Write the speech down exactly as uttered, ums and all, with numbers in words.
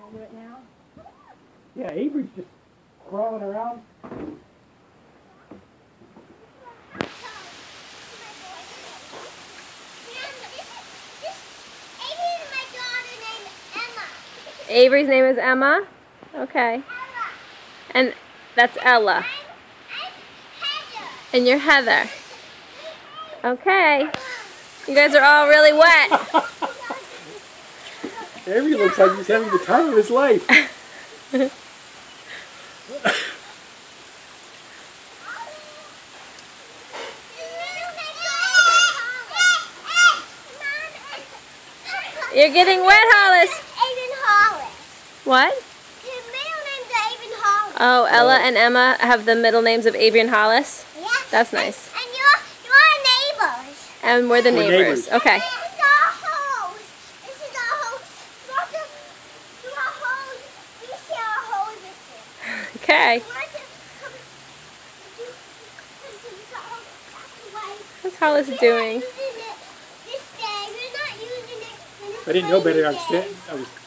I'll do it now. Yeah, Avery's just crawling around. Avery's name is Emma? Okay. Ella. And that's Ella. I'm, I'm Heather. And you're Heather. Okay. You guys are all really wet. Avery looks like he's having the time of his life. You're getting wet, Hollis. Aiden Hollis. What? His middle name's Aiden Hollis. Oh, Ella and Emma have the middle names of Avery and Hollis? Yeah. That's nice. And you're, you're neighbors. And we're the We're neighbors. neighbors. Okay. This is our hose. This is our hose. Look at to our hose. We see our hoses. Okay. What's Hollis doing? This day, we're not using it. I didn't know better. I was, I was